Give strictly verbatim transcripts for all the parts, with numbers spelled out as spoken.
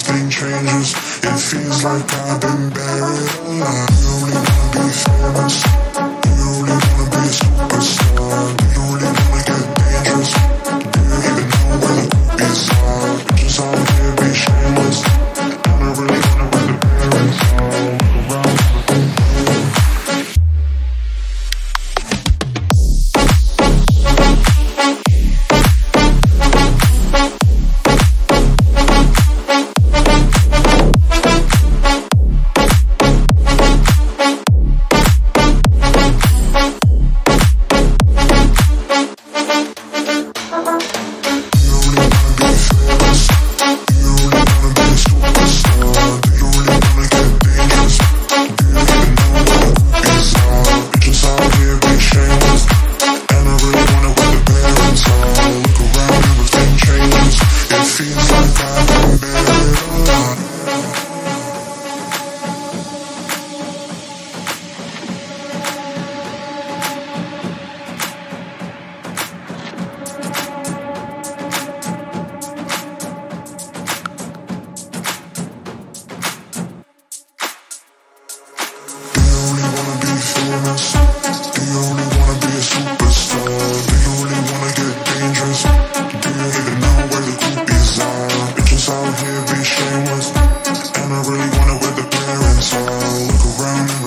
everything changes. It feels like I've been buried alive. Do you really wanna be famous? Do you really wanna be a superstar? Do you really wanna get dangerous? Do you even know where the groupies are? Bitches out here be shameless, and I really wonder where the parents are. Look around.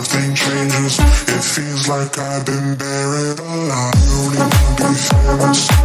Like I've been buried alive. You only wanna be famous.